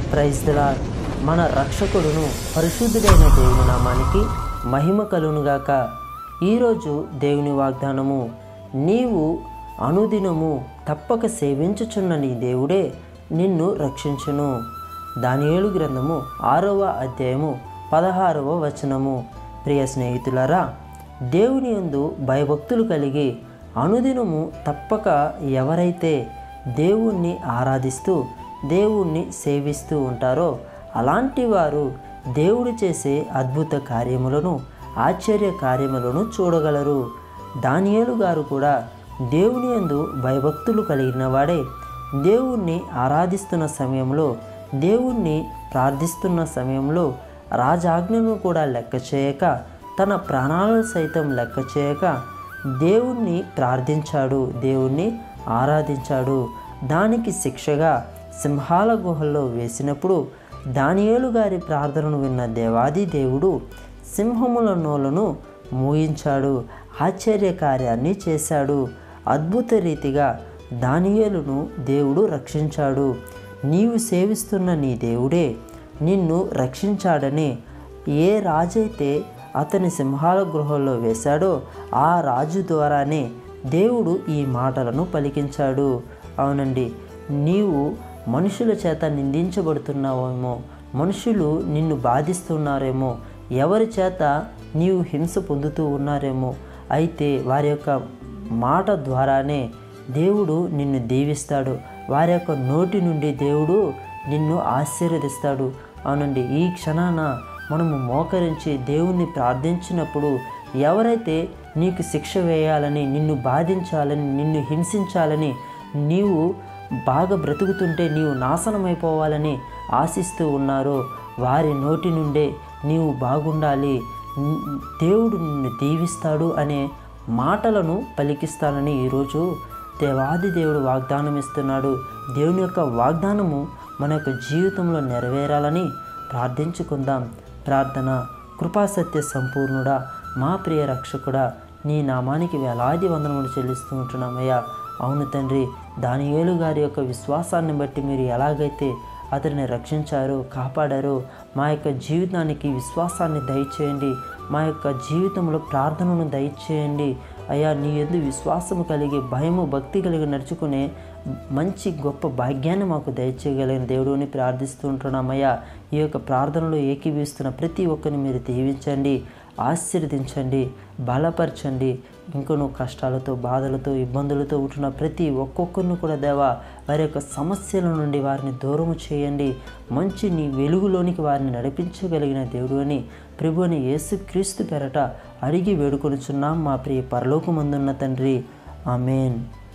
Praise the lord. మన రక్షకుడును పరిశుద్ధుడైన దేవుని నామానికి మహిమ కలుగునుగాక. ఈరోజు దేవుని వాగ్దానము, నీవు అనుదినము తప్పక సేవించుచున్న నీ దేవుడే నిన్ను రక్షించును. దానియేలు గ్రంథము 6వ అధ్యాయము 16వ వచనము. ప్రియ స్నేహితులారా, దేవుని యందు భయభక్తులు కలిగి అనుదినము తప్పక ఎవరైతే దేవుణ్ణి ఆరాధిస్తూ దేవుణ్ణి సేవిస్తూ ఉంటారో అలాంటి వారు దేవుడు చేసే అద్భుత కార్యములను, ఆశ్చర్య కార్యములను చూడగలరు. దానియేలు గారు కూడా దేవుని యందు భయభక్తులు కలిగిన వాడే దేవుణ్ణి ఆరాధిస్తున్న సమయంలో, దేవుణ్ణి ప్రార్థిస్తున్న సమయంలో రాజాజ్ఞను కూడా లెక్క చేయక, తన ప్రాణాలను సైతం లెక్క చేయక దేవుణ్ణి ప్రార్థించాడు, దేవుణ్ణి ఆరాధించాడు. దానికి శిక్షగా సింహాల గుహల్లో వేసినప్పుడు దానియేలు గారి ప్రార్థనను విన్న దేవాది దేవుడు సింహముల నోలను మూయించాడు, ఆశ్చర్య కార్యాన్ని చేశాడు. అద్భుత రీతిగా దానియేలును దేవుడు రక్షించాడు. నీవు సేవిస్తున్న నీ దేవుడే నిన్ను రక్షించాడని ఏ రాజైతే అతని సింహాల గృహంలో వేశాడో ఆ రాజు ద్వారానే దేవుడు ఈ మాటలను పలికించాడు. అవునండి, నీవు మనుషుల చేత నిందించబడుతున్నావేమో, మనుషులు నిన్ను బాధిస్తున్నారేమో, ఎవరి చేత నీవు హింస పొందుతూ ఉన్నారేమో, అయితే వారి యొక్క మాట ద్వారానే దేవుడు నిన్ను దీవిస్తాడు. వారి యొక్క నోటి నుండి దేవుడు నిన్ను ఆశీర్వదిస్తాడు. అవునండి, ఈ క్షణాన మనము మోకరించి దేవుణ్ణి ప్రార్థించినప్పుడు ఎవరైతే నీకు శిక్ష వేయాలని, నిన్ను బాధించాలని, నిన్ను హింసించాలని, నీవు బాగా బ్రతుకుతుంటే నీవు నాశనమైపోవాలని ఆశిస్తూ ఉన్నారో వారి నోటి నుండే నీవు బాగుండాలి, దేవుడు నిన్ను దీవిస్తాడు అనే మాటలను పలికిస్తానని ఈరోజు దేవాది దేవుడు వాగ్దానం ఇస్తున్నాడు. దేవుని యొక్క వాగ్దానము మన యొక్క జీవితంలో నెరవేరాలని ప్రార్థించుకుందాం. ప్రార్థన. కృపాసత్య సంపూర్ణుడా, మా ప్రియ రక్షకుడా, నీ నామానికి వేలాది వందనములు చెల్లిస్తూ ఉంటున్నామయ్యా. అవును తండ్రి, దానియేలు గారి యొక్క విశ్వాసాన్ని బట్టి మీరు ఎలాగైతే అతడిని రక్షించారో, కాపాడారో, మా యొక్క జీవితానికి విశ్వాసాన్ని దయచేయండి. మా యొక్క జీవితంలో ప్రార్థనను దయచేయండి అయ్యా. నీ యందు విశ్వాసము కలిగి, భయము భక్తి కలిగి నడుచుకునే మంచి గొప్ప భాగ్యాన్ని మాకు దయచేయగలిగిన దేవుడిని ప్రార్థిస్తూ ఉంటున్నామయ్యా. ఈ యొక్క ప్రార్థనలో ఏకీభవిస్తున్న ప్రతి ఒక్కరిని మీరు దీవించండి, ఆశీర్వదించండి, బలపరచండి. ఇంకొను కష్టాలతో, బాధలతో, ఇబ్బందులతో ఉంటున్న ప్రతి ఒక్కొక్కరిని కూడా దేవా, వారి యొక్క సమస్యల నుండి వారిని దూరము చేయండి. మంచి నీ వెలుగులోనికి వారిని నడిపించగలిగిన దేవుడు అని ప్రభు అని యేసుక్రీస్తు పేరట అడిగి వేడుకొనుచున్నాం మా ప్రియ పరలోకమందున్న తండ్రి. ఆమేన్.